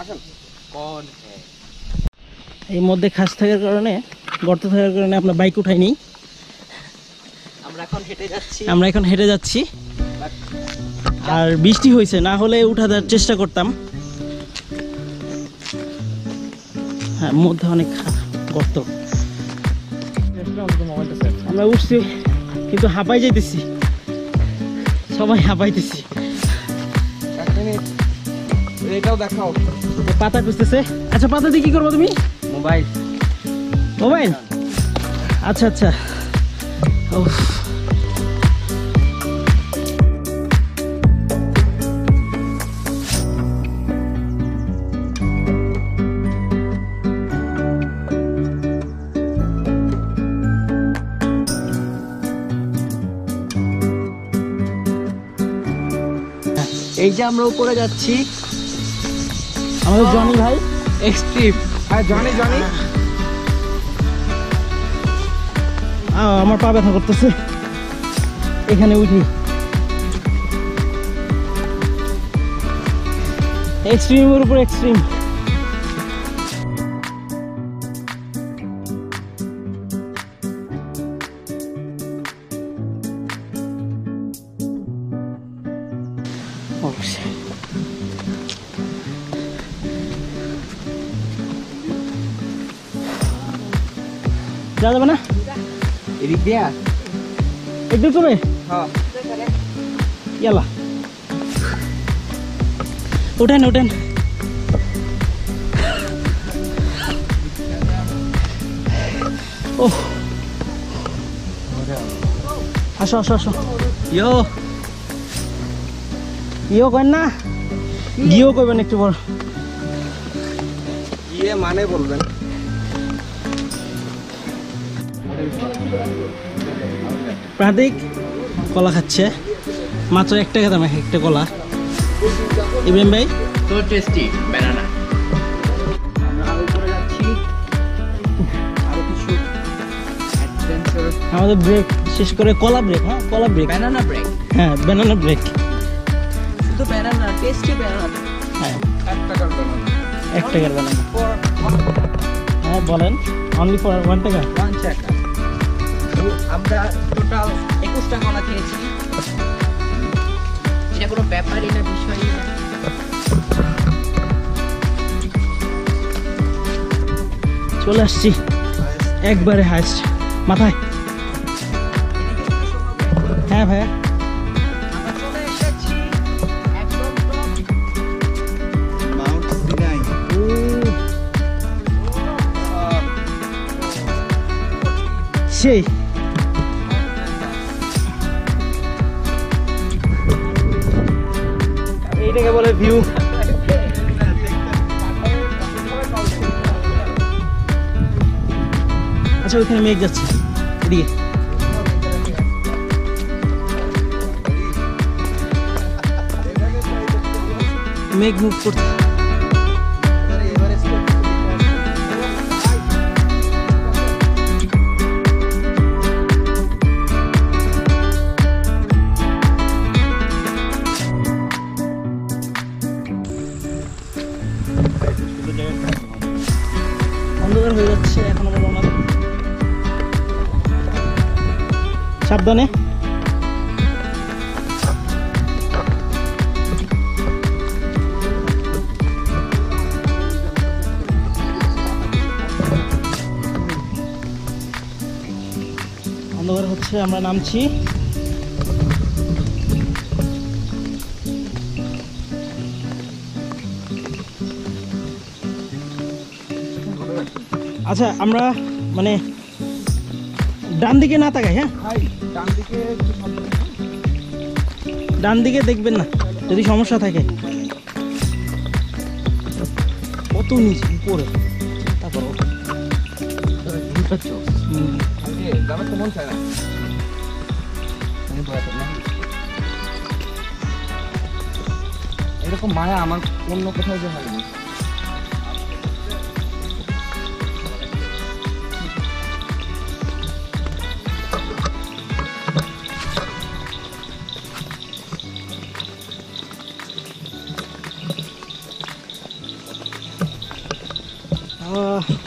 এই মধ্যে খাস থাকার কারণে, গর্ত থাকার কারণে আপনার বাইক উঠাইনি। আমরা এখন হেঁটে যাচ্ছি। আর বৃষ্টি হয়েছে, না হলে উঠার চেষ্টা করতাম। হ্যাঁ, মধ্যে অনেক গর্ত। আমরা উঠছি কিন্তু হাঁপাই যাইতেছি, সবাই হাঁপাইতেছি। এটাও দেখাও। পাতা খুঁজতেছে। আচ্ছা, পাতা দিয়ে কি করবো তুমি? মোবাইল। আচ্ছা আচ্ছা। এই যে আমরা উপরে যাচ্ছি, আমাদের জনি ভাই এক্সট্রিম। হ্যাঁ, জনি। আমার পা ব্যথা করতেছে এখানে উঠি। এক্সট্রিমের উপর এক্সট্রিম। যাবে না এদিক দিয়ে একটু কমে। হ্যাঁ, ইয়ালা উঠেন। ও আসো। ইয়ো কেন না, গিয়েও করবেন একটু বড় গিয়ে মানে বলবেন। প্রান্তিক কলা খাচ্ছে, মাত্র 1 টাকা দাম একটা কলা। ইব্রাহিম ভাই, তো টেস্টি ব্যানানা। আমরা উপরে যাচ্ছি, আরো কিছু অ্যাডভেঞ্চার। আমাদের ব্রেক শেষ করে কলা ব্রেক। হ্যাঁ, কলা ব্রেক, ব্যানানা ব্রেক। হ্যাঁ, ব্যানানা ব্রেক। শুধু ব্যানানা, টেস্টি ব্যানানা। হ্যাঁ, 1 টাকার ব্যানানা। 1 টাকার ব্যানানা। হ্যাঁ বলেন, অনলি ফর 1 টাকা। 1 টাকা। আমরা টোটাল 21টা কলা খেয়েছি। এটা কোনো ব্যাপারই না, বিষয়ই না। চলে আসছি একবারে হাইস্ট মাথায়। হ্যাঁ ভাইয়া, আমরা চলে এসেছি একদম মাউন্ট সিনাই। সেই এইটাকে বলে ভিউ। আচ্ছা, ওইখানে মেঘ যাচ্ছে, এদিকে মেঘ মুভ করছে। অন্ধকার হয়ে যাচ্ছে, এখন আমরা রওনা দেব। সাবধানে। অন্ধকার হচ্ছে, আমরা নামছি। আচ্ছা, আমরা মানে ডান দিকে না তাকাই। হ্যাঁ, ডান দিকে দেখবেন না যদি সমস্যা থাকে। কত নিচে উপরে, তারপর এরকম মায়া আমার অন্য কোথাও যে হয়নি। আহ